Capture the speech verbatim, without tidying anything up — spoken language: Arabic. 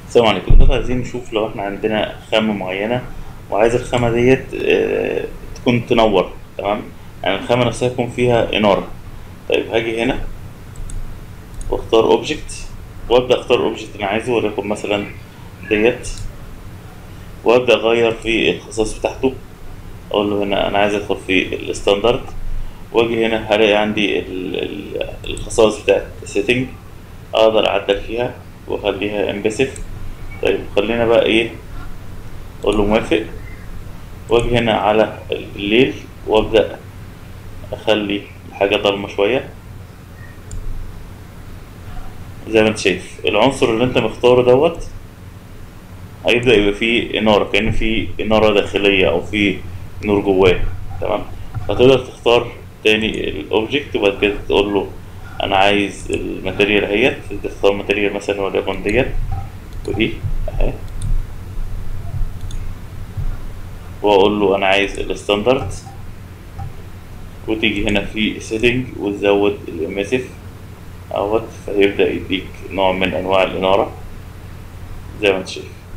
السلام عليكم. دلوقتي عايزين نشوف لو احنا عندنا خامة معينة وعايز الخامة ديت آه، تكون تنور. تمام، يعني الخامة نفسها يكون فيها إنارة. طيب هاجي هنا واختار اوبجكت، وابدأ اختار اوبجكت انا عايزه، وليكن مثلا ديت، وابدأ اغير في الخصائص بتاعته. اقول له هنا انا عايز ادخل في الستاندرد، واجي هنا هلاقي عندي ال- ال- الخصائص بتاعت السيتنج، اقدر اعدل فيها واخليها امبسيف. طيب خلينا بقى ايه، اقول له موافق، واجي هنا على الليل وابدأ اخلي الحاجة ضلمة شوية. زي ما انت شايف العنصر اللي انت مختاره دوت هيبدأ يبقى فيه إنارة، كأن فيه إنارة داخلية أو فيه نور جواه. تمام، فتقدر تختار تاني الأوبجكت وبعد كده تقول له أنا عايز الماتيريال اهيت، تختار ماتيريال مثلا وليكن ديت ودي أهي، وأقول له أنا عايز الستاندرد، وتيجي هنا في سيتنج وتزود الإميسيف اهوت، فيبدأ يديك نوع من أنواع الإنارة زي ما انت شايف.